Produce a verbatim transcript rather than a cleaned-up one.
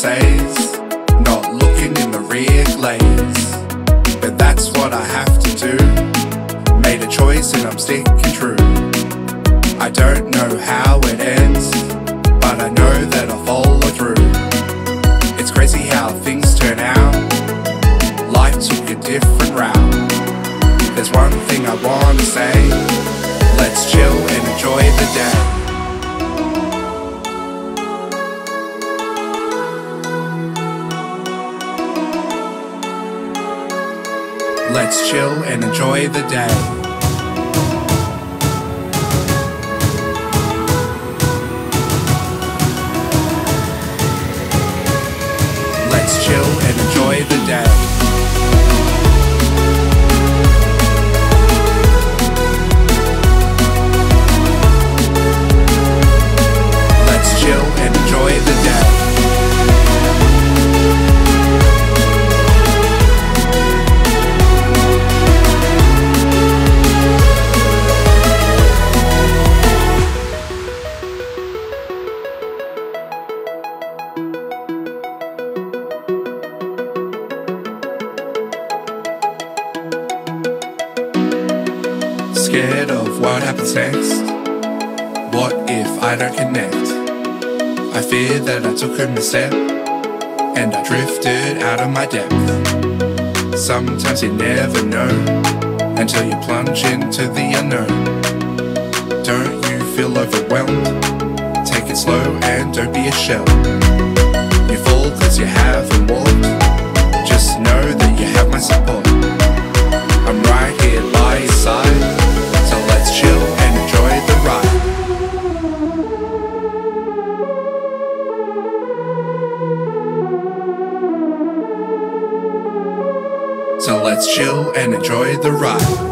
says, not looking in the rear glaze. But that's what I have to do. Made a choice and I'm sticking true. I don't know how it ends, but I know that I'll follow through. It's crazy how things turn out. Life took a different route. There's one thing I wanna say: let's chill and enjoy the day. Let's chill and enjoy the day. Let's chill and enjoy the day. Let's chill and enjoy the day. Scared of what happens next? What if I don't connect? I fear that I took a misstep and I drifted out of my depth. Sometimes you never know until you plunge into the unknown. Don't you feel overwhelmed? Take it slow and don't be a shell. You fall cause you haven't walked. Just know that you have my support. I'm right here by your side. So let's chill and enjoy the ride. So let's chill and enjoy the ride.